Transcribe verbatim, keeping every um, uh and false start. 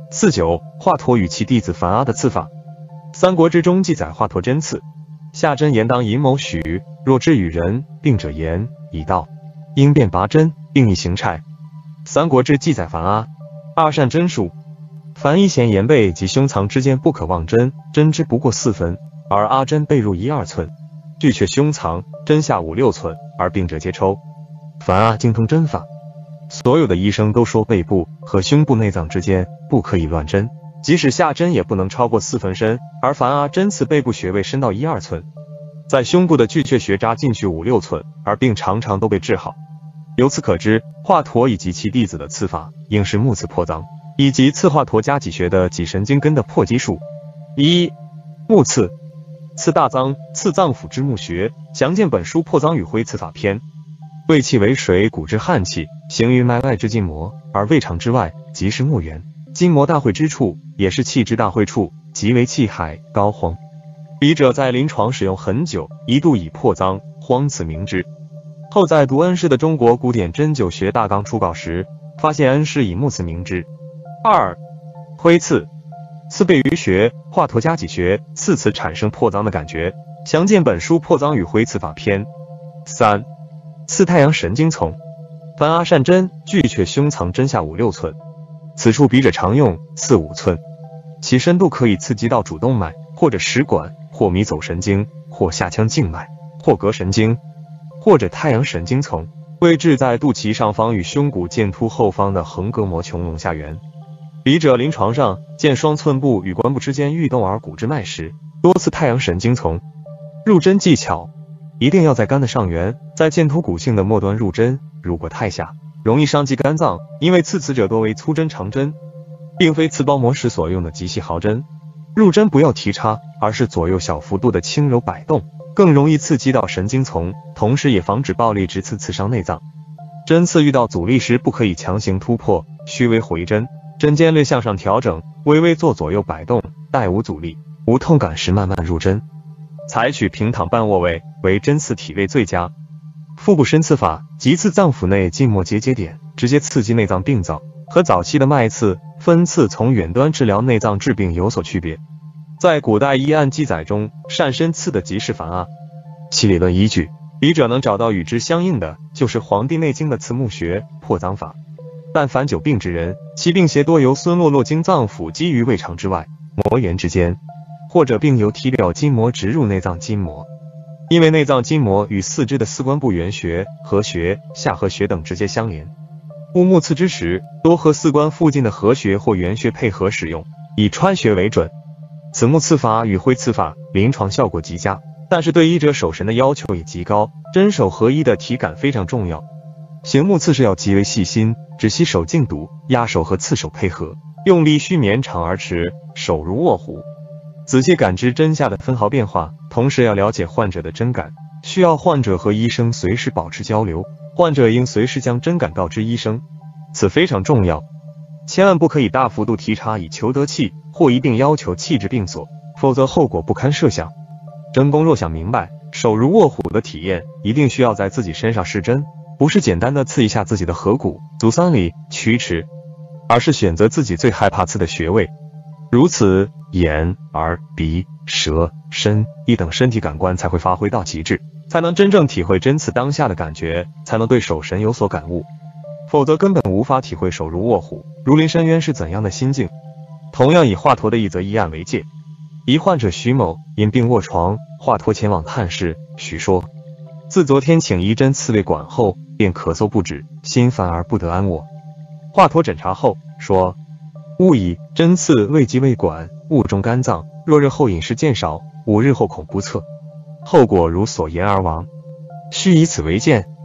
四九，华佗与其弟子樊阿的刺法。三国志中记载华佗针刺，下针言当寅卯戌，若之与人，病者言已到，应便拔针，并以行差。三国志记载樊阿二善针术，樊一弦言背及胸膛之间不可忘针，针之不过四分，而阿针背入一二寸，拒却胸膛，针下五六寸，而病者皆抽。樊阿精通针法，所有的医生都说背部和胸部内脏之间不可以乱针，即使下针也不能超过四分深，而樊阿针刺背部穴位深到一二寸，在胸部的巨阙穴扎进去五六寸，而病常常都被治好。由此可知，华佗以及其弟子的刺法应是目刺破脏，以及刺华佗加脊穴的脊神经根的破基术。一、目刺，刺大脏，刺脏腑之目穴，详见本书破脏与灰刺法篇。胃气为水谷之汗气，行于脉外之筋膜，而胃肠之外即是目源，筋膜大会之处，也是气之大会处，即为气海膏肓。笔者在临床使用很久，一度以破脏荒此名之。后在读恩师的《中国古典针灸学大纲》初稿时，发现恩师以目刺名之。二、灰刺，刺背于穴，华佗加脊穴，刺此产生破脏的感觉，详见本书破脏与灰刺法篇。三、刺太阳神经丛，樊阿善针，拒却胸膛针下五六寸，此处笔者常用刺五寸，其深度可以刺激到主动脉，或者食管，或迷走神经，或下腔静脉，或膈神经，或者太阳神经丛，位置在肚脐上方与胸骨剑突后方的横膈膜穹隆下缘。笔者临床上见双寸部与关部之间欲动而骨之脉时，多刺太阳神经丛。入针技巧，一定要在肝的上缘，在剑突骨性的末端入针，如果太下，容易伤及肝脏，因为刺此者多为粗针长针，并非刺包膜时所用的极细毫针。入针不要提插，而是左右小幅度的轻柔摆动，更容易刺激到神经丛，同时也防止暴力直刺刺伤内脏。针刺遇到阻力时，不可以强行突破，须微回针，针尖略向上调整，微微做左右摆动，待无阻力、无痛感时慢慢入针。采取平躺半卧位为针刺体位最佳。腹部深刺法，即刺脏腑内筋膜结节点，直接刺激内脏病灶，和早期的脉刺、分刺从远端治疗内脏治病有所区别。在古代医案记载中，善深刺的即是樊阿。其理论依据，笔者能找到与之相应的，就是《黄帝内经》的刺目穴破脏法。但凡久病之人，其病邪多由孙络络经脏腑积于胃肠之外、膜源之间，或者病由体表筋膜直入内脏筋膜。因为内脏筋膜与四肢的四关部原穴、合穴、下合穴等直接相连，误目刺之时，多和四关附近的合穴或原穴配合使用，以穿穴为准。此目刺法与灰刺法临床效果极佳，但是对医者手神的要求也极高，针手合一的体感非常重要。行目刺是要极为细心，只需手静笃，压手和刺手配合，用力须绵长而持，手如握虎，仔细感知针下的分毫变化，同时要了解患者的针感，需要患者和医生随时保持交流，患者应随时将针感告知医生，此非常重要。千万不可以大幅度提插以求得气，或一定要求气质并锁，否则后果不堪设想。针工若想明白手如卧虎的体验，一定需要在自己身上试针，不是简单的刺一下自己的合谷、足三里、曲池，而是选择自己最害怕刺的穴位。如此，眼、耳、鼻、舌、身、意等身体感官才会发挥到极致，才能真正体会针刺当下的感觉，才能对手神有所感悟。否则根本无法体会手如卧虎、如临深渊是怎样的心境。同样以华佗的一则医案为戒，一患者徐某因病卧床，华佗前往探视。徐说，自昨天请医针刺胃管后，便咳嗽不止，心烦而不得安卧。华佗诊查后说，勿以针刺胃及胃管，误中肝脏，若日后饮食渐少，五日后恐不测，后果如所言而亡。须以此为鉴。